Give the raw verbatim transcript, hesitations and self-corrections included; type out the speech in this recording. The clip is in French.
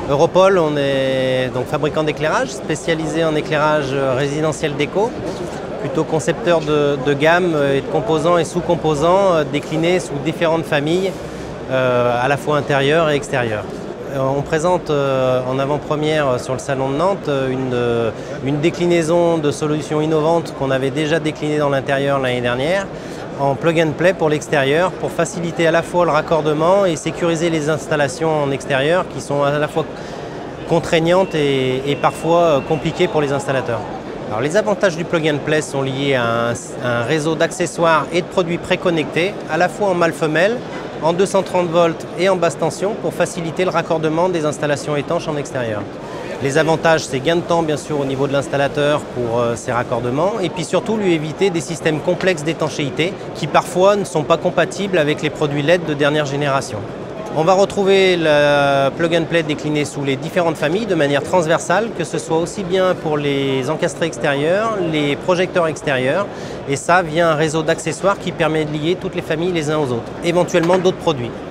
Europol, on est donc fabricant d'éclairage, spécialisé en éclairage résidentiel déco, plutôt concepteur de, de gamme et de composants et sous-composants déclinés sous différentes familles, euh, à la fois intérieures et extérieures. On présente euh, en avant-première sur le salon de Nantes une, euh, une déclinaison de solutions innovantes qu'on avait déjà déclinées dans l'intérieur l'année dernière, en plug and play pour l'extérieur, pour faciliter à la fois le raccordement et sécuriser les installations en extérieur qui sont à la fois contraignantes et, et parfois compliquées pour les installateurs. Alors, les avantages du plug and play sont liés à un, un réseau d'accessoires et de produits préconnectés, à la fois en mâle-femelle, en deux cent trente volts et en basse tension pour faciliter le raccordement des installations étanches en extérieur. Les avantages, c'est gain de temps bien sûr au niveau de l'installateur pour euh, ces raccordements et puis surtout lui éviter des systèmes complexes d'étanchéité qui parfois ne sont pas compatibles avec les produits L E D de dernière génération. On va retrouver le plug and play décliné sous les différentes familles de manière transversale, que ce soit aussi bien pour les encastrés extérieurs, les projecteurs extérieurs, et ça via un réseau d'accessoires qui permet de lier toutes les familles les uns aux autres, éventuellement d'autres produits.